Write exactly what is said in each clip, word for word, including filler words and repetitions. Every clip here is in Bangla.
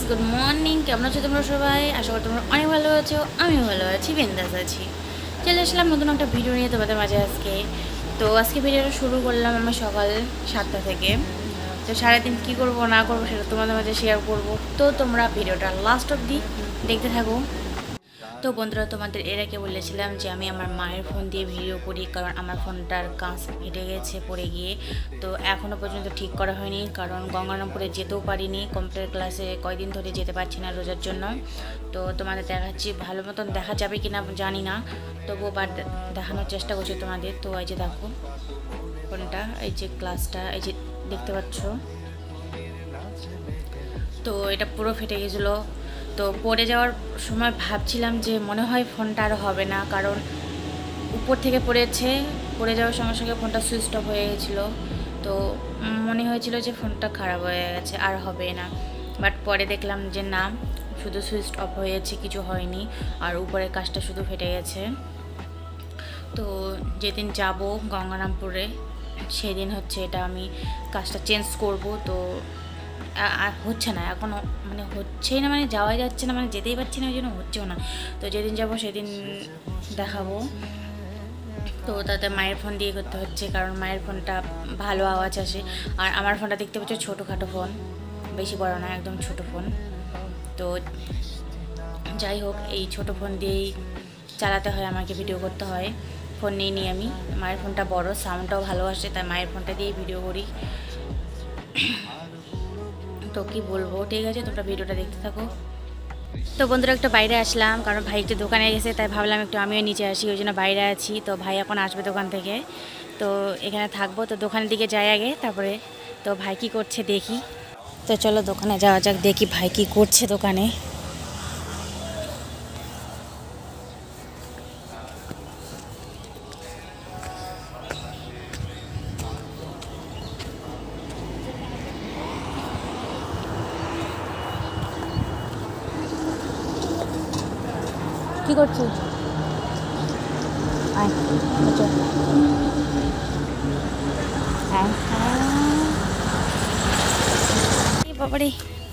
Good morning. কেমন আছো তোমরা সবাই? আশা করি তোমরা অনেক ভালো আছো, আমিও ভালো আছি, বিন্দাস আছি। চলে আসলাম নতুন একটা ভিডিও নিয়ে তোমাদের মাঝে আজকে। তো আজকে ভিডিওটা শুরু করলাম আমি সকাল সাতটা থেকে। তো সারাদিন কী করবো না করবো সেটা তোমাদের মাঝে শেয়ার করবো। তো তোমরা ভিডিওটা লাস্ট অবধি দেখতে থাকো। তো বন্ধুরা, তোমাদের এর আগে বলেছিলাম যে আমি আমার মায়ের ফোন দিয়ে ভিডিও করি, কারণ আমার ফোনটার কাঁচ ফেটে গেছে পড়ে গিয়ে। তো এখনও পর্যন্ত ঠিক করা হয়নি, কারণ গঙ্গারামপুরে যেতেও পারিনি। কম্পিউটার ক্লাসে কয়দিন ধরে যেতে পারছি না রোজার জন্য। তো তোমাদের দেখাচ্ছি, ভালো মতন দেখা যাবে কি না জানি না, তবুও বাট দেখানোর চেষ্টা করছি তোমাদের। তো এই যে দেখো ফোনটা, এই যে ক্লাসটা, এই যে দেখতে পাচ্ছ। তো এটা পুরো ফেটে গেছিলো। তো পড়ে যাওয়ার সময় ভাবছিলাম যে মনে হয় ফোনটা আর হবে না, কারণ উপর থেকে পড়েছে। পড়ে যাওয়ার সঙ্গে সঙ্গে ফোনটা সুইচ অফ হয়ে গেছিলো। তো মনে হয়েছিল যে ফোনটা খারাপ হয়ে গেছে, আর হবে না। বাট পরে দেখলাম যে না, শুধু সুইচ অফ হয়েছে, কিছু হয়নি, আর উপরের কাজটা শুধু ফেটে গেছে। তো যেদিন যাব গঙ্গারামপুরে সেদিন হচ্ছে এটা আমি কাজটা চেঞ্জ করব। তো হচ্ছে না এখনও, মানে হচ্ছেই না, মানে যাওয়াই যাচ্ছে না, মানে যেতেই পারছি না, ওই জন্য হচ্ছেও না। তো যেদিন যাব সেদিন দেখাবো। তো তাতে মায়ের ফোন দিয়ে করতে হচ্ছে, কারণ মায়ের ফোনটা ভালো আওয়াজ আসে। আর আমার ফোনটা দেখতে পাচ্ছ ছোটোখাটো ফোন, বেশি বড় না, একদম ছোট ফোন। তো যাই হোক, এই ছোট ফোন দিয়েই চালাতে হয় আমাকে, ভিডিও করতে হয়। ফোন নিয়ে নিই আমি, মায়ের ফোনটা বড়, সাউন্ডটাও ভালো আসে, তাই মায়ের ফোনটা দিয়েই ভিডিও করি। তো কি বলবো, ঠিক আছে, তোমরা ভিডিওটা দেখতে থাকো। তো বন্ধুরা, একটু বাইরে আসলাম, কারণ ভাই একটু দোকানে গেছে, তাই ভাবলাম একটু আমিও নিচে আসি, ওই জন্য বাইরে আছি। তো ভাই এখন আসবে দোকান থেকে, তো এখানে থাকবো। তো দোকানের দিকে যাই আগে, তারপরে তো ভাই কি করছে দেখি। তো চলো দোকানে যাওয়া যাক, দেখি ভাই কি করছে দোকানে। কি করছিস? আয় বাবারে।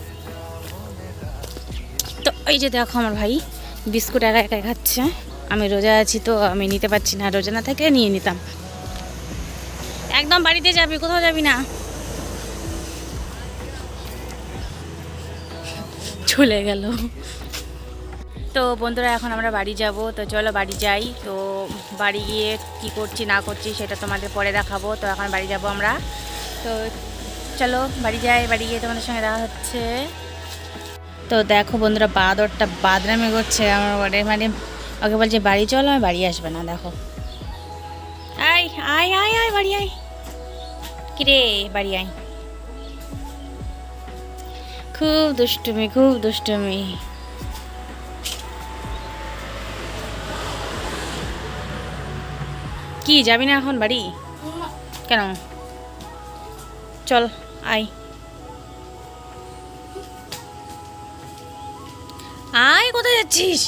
তো এই যে দেখো আমার ভাই বিস্কুট একা একা খাচ্ছে। আমি রোজা আছি, তো আমি নিতে পারছি না, রোজা না থাকলে নিয়ে নিতাম। একদম বাড়িতে যাবি, কোথাও যাবি না। চলে গেল। তো বন্ধুরা, এখন আমরা বাড়ি যাব, তো চলো বাড়ি যাই। তো বাড়ি গিয়ে কি করছি না করছি সেটা তোমাদের পরে দেখাবো। তো এখন বাড়ি যাব আমরা, তো চলো বাড়ি যাই। বাড়ি গিয়ে তোমাদের সঙ্গে দেখা হচ্ছে। তো দেখো বন্ধুরা, বাদরটা বাদরামি করছে আমার বাড়ি, মানে ওকে বলছে বাড়ি চলো, আমি বাড়ি আসবে না। দেখো, আয় আয় আয় আয় বাড়ি আয়, কিরে বাড়ি আয়। খুব দুষ্টুমি, খুব দুষ্টুমি। কি যাবি না এখন বাড়ি? কেন? চল আয় আয়, কোথায় যাচ্ছিস?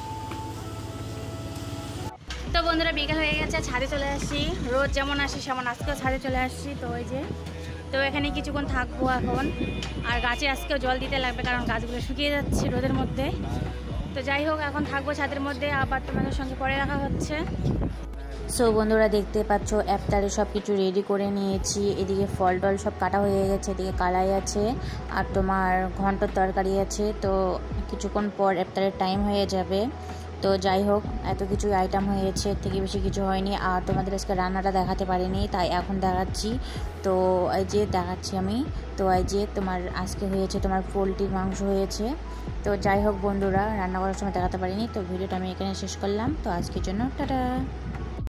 তো বন্ধুরা, বিকেল হয়ে গেছে, ছাদে চলে আসছি। রোজ যেমন আসি সেমন আজকেও ছাদে চলে আসছি। তো ওই যে, তো এখানে কিছুক্ষণ থাকবো এখন। আর গাছে আজকেও জল দিতে লাগবে, কারণ গাছগুলো শুকিয়ে যাচ্ছে রোদের মধ্যে। তো যাই হোক, এখন থাকবো ছাদের মধ্যে, আবার তোমাদের সঙ্গে পরে রাখা হচ্ছে। সো বন্ধুরা, দেখতে পাচ্ছ ইফতারে সব কিছু রেডি করে নিয়েছি। এদিকে ফল টল সব কাটা হয়ে গেছে, এদিকে কালাই আছে, আর তোমার ঘন্টর তরকারি আছে। তো কিছুক্ষণ পর ইফতারের টাইম হয়ে যাবে। তো যাই হোক, এত কিছু আইটেম হয়েছে, এর থেকে বেশি কিছু হয়নি। আর তোমাদের আজকে রান্নাটা দেখাতে পারিনি, তাই এখন দেখাচ্ছি। তো এই যে দেখাচ্ছি আমি। তো এই যে তোমার আজকে হয়েছে তোমার পোলট্রির মাংস হয়েছে। তো যাই হোক বন্ধুরা, রান্না করার সময় দেখাতে পারিনি। তো ভিডিওটা আমি এখানে শেষ করলাম। তো আজকের জন্য টাটা।